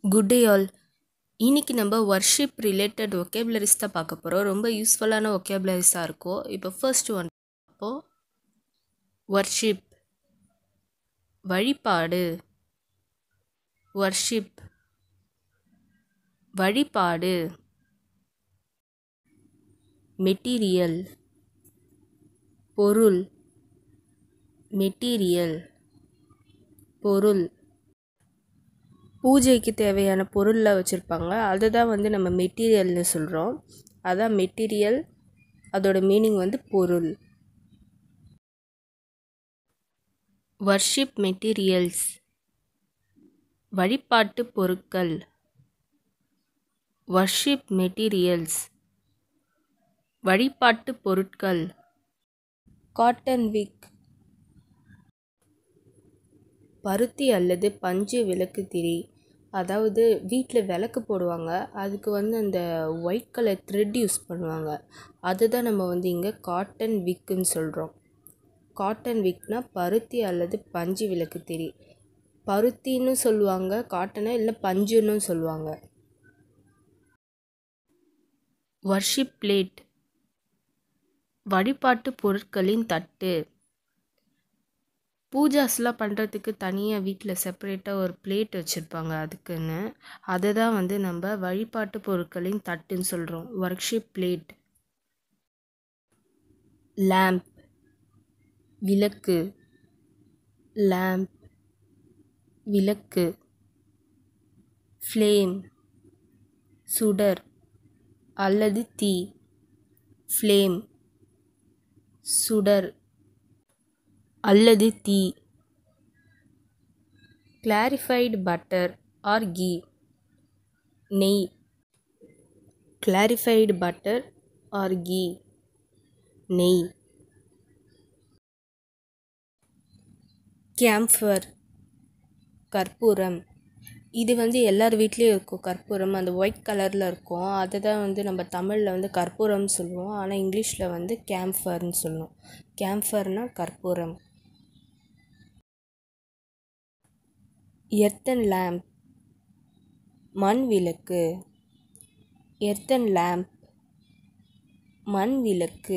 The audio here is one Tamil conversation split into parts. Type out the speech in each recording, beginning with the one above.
Good day all. இன்னைக்கு நம்ம வர்ஷிப் ரிலேட்டட் ஒகேபுலரிஸ் தான் பார்க்க போகிறோம். ரொம்ப யூஸ்ஃபுல்லான ஒகேபுலரிஸாக இருக்கும். இப்போ ஃபர்ஸ்ட் ஒன் பார்ப்போம். வர்ஷிப் வழிபாடு. வர்ஷிப் வழிபாடு. மெட்டீரியல் பொருள். மெட்டீரியல் பொருள். பூஜைக்கு தேவையான பொருள்லாம் வச்சுருப்பாங்க, அதுதான் நம்ம மெட்டீரியல்னு சொல்கிறோம். அதான் மெட்டீரியல், அதோட மீனிங் பொருள். வர்ஷிப் மெட்டீரியல்ஸ் வழிபாட்டு பொருட்கள். வர்ஷிப் மெட்டீரியல்ஸ் வழிபாட்டு பொருட்கள். காட்டன் விக் பருத்தி அல்லது பஞ்சு விளக்கு திரி. அதாவது வீட்டில் விளக்கு போடுவாங்க, அதுக்கு அந்த ஒயிட் கலர் த்ரெட் யூஸ் பண்ணுவாங்க. அதுதான் நம்ம இங்கே காட்டன் விக்குன்னு சொல்கிறோம். காட்டன் விக்னா பருத்தி அல்லது பஞ்சு விளக்கு திரி. பருத்தின்னு சொல்லுவாங்க காட்டனை, இல்லை பஞ்சுன்னு சொல்லுவாங்க. வர்ஷிப் பிளேட் வழிபாட்டு பொருட்களின் தட்டு. பூஜாஸ்லாம் பண்ணுறதுக்கு தனியாக வீட்டில் செப்பரேட்டாக ஒரு பிளேட் வச்சுருப்பாங்க அதுக்குன்னு. அதை தான் நம்ம வழிபாட்டு பொருட்களின் தட்டுன்னு சொல்கிறோம். Worship plate. லேம்ப் விளக்கு. லேம்ப் விளக்கு. ஃப்ளேம் சுடர் அல்லது தீ. ஃப்ளேம் சுடர் அல்லது தீ. Clarified butter or ghee. நெய். Clarified butter or ghee. நெய். கேம்ஃபர் கற்பூரம். இது எல்லார் வீட்லேயும் இருக்கும் கற்பூரம். அந்த ஒயிட் கலரில் இருக்கும். அதை தான் நம்ம தமிழில் கற்பூரம்னு சொல்லுவோம். ஆனால் இங்கிலீஷில் கேம்ஃபர்னு சொல்லுவோம். கேம்ஃபர்னா கற்பூரம். எர்த்தன் லேம்ப் மண் விளக்கு. எர்த்தன் லேம்ப் மண் விளக்கு.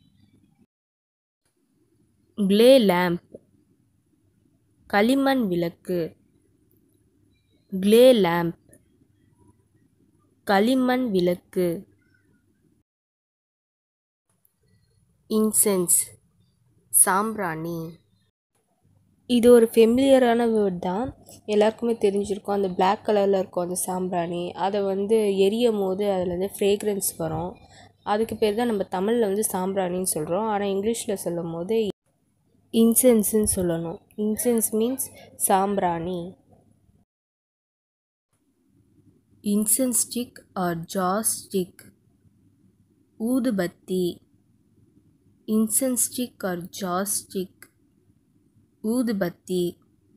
க்ளே லேம்ப் களிமண் விளக்கு. க்ளே லேம்ப் களிமண் விளக்கு. இன்சென்ஸ் சாம்பிராணி. இது ஒரு ஃபெமிலியரான வேர்ட் தான், எல்லாருக்குமே தெரிஞ்சிருக்கும். அந்த பிளாக் கலரில் இருக்கும் அந்த சாம்பிராணி. அதை எரியும் போது அதில் ஃப்ரேக்ரன்ஸ் வரும். அதுக்கு பேர் தான் நம்ம தமிழில் சாம்பிராணின்னு சொல்கிறோம். ஆனால் இங்கிலீஷில் சொல்லும் போது இன்சென்ஸ்ன்னு சொல்லணும். இன்சென்ஸ் மீன்ஸ் சாம்பிராணி. Incense stick or joss stick. ஊதுபத்தி. Incense stick or joss stick. ஊதுபத்தி.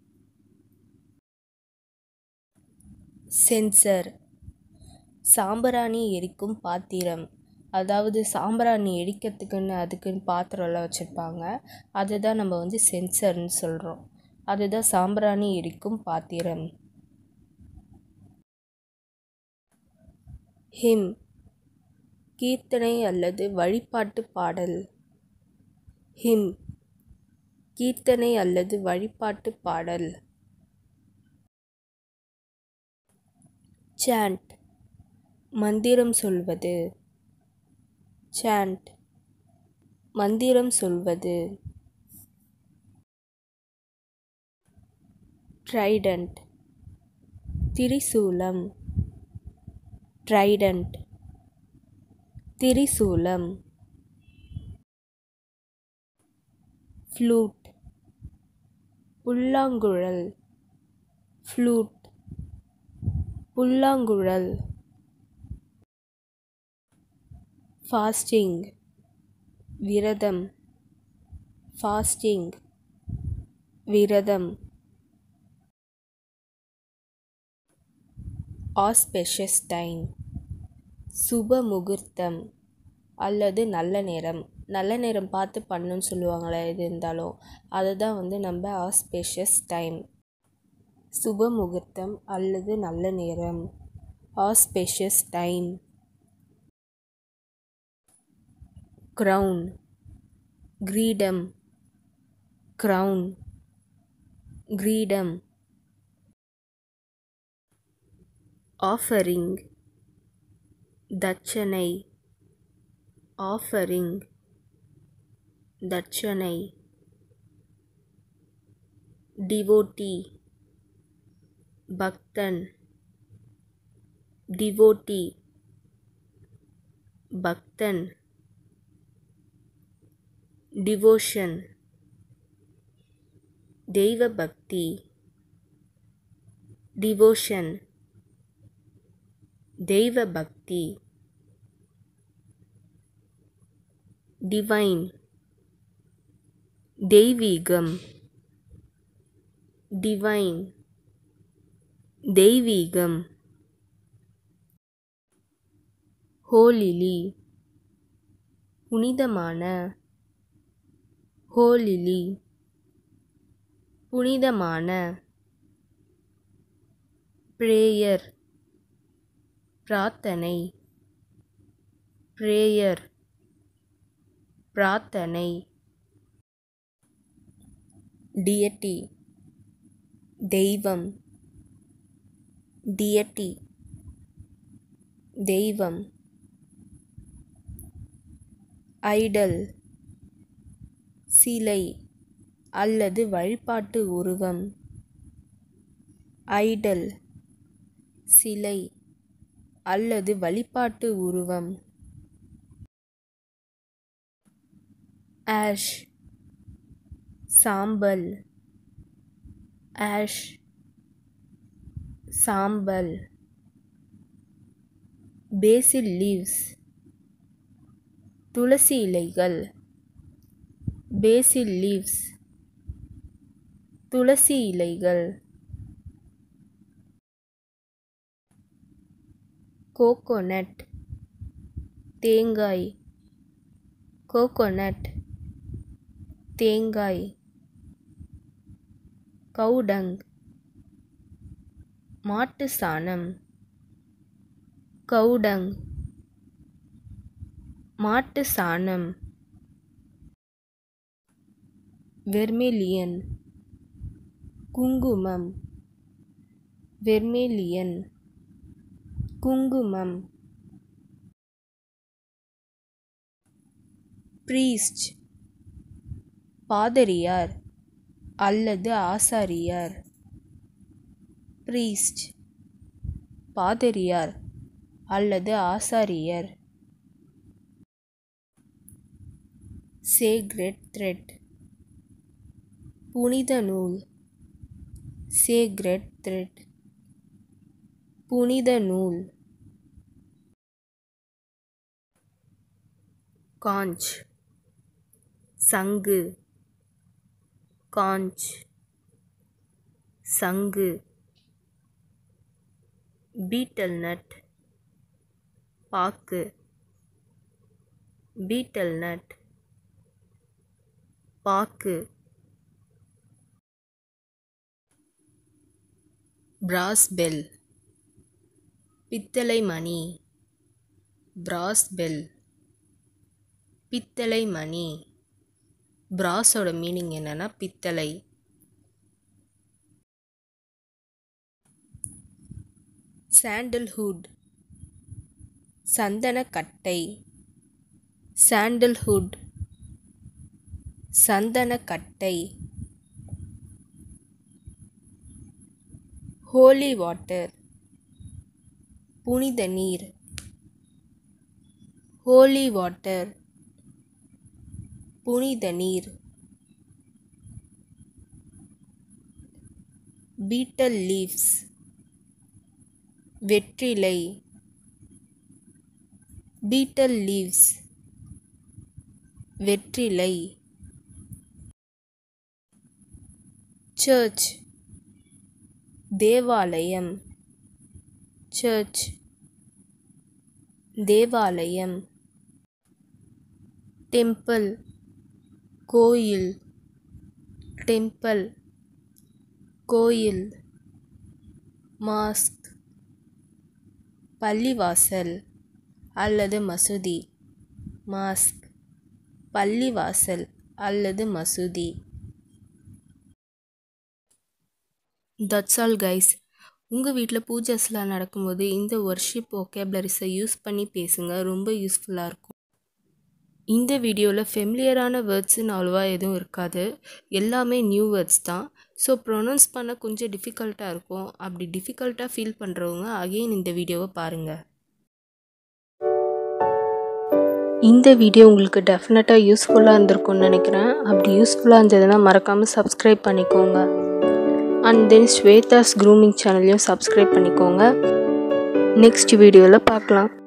சென்சர் சாம்பிராணி எரிக்கும் பாத்திரம். அதாவது சாம்பிராணி எரிக்கிறதுக்குன்னு அதுக்குன்னு பாத்திரம்லாம் வச்சுருப்பாங்க. அதுதான் நம்ம சென்சர்னு சொல்கிறோம். அதுதான் சாம்பிராணி எரிக்கும் பாத்திரம். ஹிம் கீர்த்தனை அல்லது வழிபாட்டு பாடல். ஹிம் கீர்த்தனை அல்லது வழிபாட்டு பாடல். சாண்ட் மந்திரம் சொல்வது. சாண்ட் மந்திரம் சொல்வது. ட்ரைடன்ட் திரிசூலம். ட்ரைடன்ட் திரிசூலம். ஃப்ளூட் புல்லாங்குழல். ஃப்ளூட் புல்லாங்குழல். ஃபாஸ்டிங் விரதம். ஃபாஸ்டிங் விரதம். ஆஸ்பெஷஸ் டைம் சுப முகூர்த்தம் அல்லது நல்ல நேரம். நல்ல நேரம் பார்த்து பண்ணணுன்னு சொல்லுவாங்களே, எது இருந்தாலும் அதுதான் நம்ம ஆஸ்பெஷஸ் டைம். சுப முகூர்த்தம் அல்லது நல்ல நேரம். Auspicious time. க்ரௌன், கிரீடம், க்ரௌன், கிரீடம். ஆஃபரிங், தட்சணை, ஆஃபரிங், தட்சணை. டிவோட்டி, பக்தன், டிவோட்டி, பக்தன். டிவோஷன், தெய்வ பக்தி, டிவோஷன், தெய்வ பக்தி. டிவைன், தெய்வீகம், டிவைன், தெய்வீகம். ஹோலிலி, புனிதமான, ஹோலிலி, புனிதமான. பிரேயர், பிரார்த்தனை, பிரேயர், பிரார்த்தனை. டியட்டி, தெய்வம், டியட்டி, தெய்வம். ஐடல், சிலை அல்லது வழிபாட்டு உருவம். ஐடல், சிலை அல்லது வழிபாட்டு உருவம். ஆஷ், சாம்பல், ஆஷ், சாம்பல். பேசில் லீவ்ஸ், துளசி இலைகள், பேசில் லீவ்ஸ், துளசி இலைகள். கோகோனட், தேங்காய், கோகோனட், தேங்காய். கவுடங், மாட்டு சாணம், கவுடங், மாட்டு சாணம். வெர்மிலியன், குங்குமம், வெர்மிலியன், குங்குமம். பிரீஸ்ட், பாதிரியார் அல்லது ஆசாரியார். பிரீஸ்ட், பாதிரியார் அல்லது ஆசாரியர். சேக்ரெட் த்ரெட், புனித நூல், சேக்ரெட் த்ரெட், புனித நூல். காஞ்ச், சங்கு, காஞ்ச், சங்கு. பீட்டல் நட், பாக்கு, பீட்டல் நட், பாக்கு. பிராஸ் பெல், பித்தளை மணி, பிராஸ் பெல், பித்தளை மணி. பிராஸோட மீனிங் என்னன்னா பித்தளை. சாண்டல்ஹுட், சந்தனக்கட்டை, சாண்டல்ஹுட், சந்தனக்கட்டை. ஹோலி வாட்டர், புனித நீர், ஹோலி வாட்டர், புனித நீர். பீட்டல் லீவ்ஸ், வெற்றிலை, பீட்டல் லீவ்ஸ், வெற்றிலை. சர்ச், தேவாலயம், சர்ச், தேவாலயம். டெம்பிள், கோயில், டெம்பிள், கோயில். மாஸ்க் பள்ளிவாசல் அல்லது மசூதி. மாஸ்க் பள்ளிவாசல் அல்லது மசூதி. That's all guys. உங்கள் வீட்டில் பூஜாஸ்லாம் நடக்கும்போது இந்த வர்ஷிப் ஒகேபுலரிஸை யூஸ் பண்ணி பேசுங்க, ரொம்ப யூஸ்ஃபுல்லாக இருக்கும். இந்த வீடியோவில் ஃபெமிலியரான வேர்ட்ஸுன்னு அவ்வளோவா எதுவும் இருக்காது, எல்லாமே நியூ வேர்ட்ஸ் தான். ஸோ ப்ரொனவுன்ஸ் பண்ண கொஞ்சம் டிஃபிகல்ட்டாக இருக்கும். அப்படி டிஃபிகல்ட்டாக ஃபீல் பண்ணுறவங்க அகெயின் இந்த வீடியோவை பாருங்கள். இந்த வீடியோ உங்களுக்கு டெஃபினட்டாக யூஸ்ஃபுல்லாக இருந்திருக்கும்னு நினைக்கிறேன். அப்படி யூஸ்ஃபுல்லாக இருந்ததுன்னா மறக்காமல் சப்ஸ்கிரைப் பண்ணிக்கோங்க. அண்ட் தென் ஸ்வேதாஸ் க்ரூமிங் சேனலையும் சப்ஸ்கிரைப் பண்ணிக்கோங்க. நெக்ஸ்ட் வீடியோவில் பார்க்கலாம்.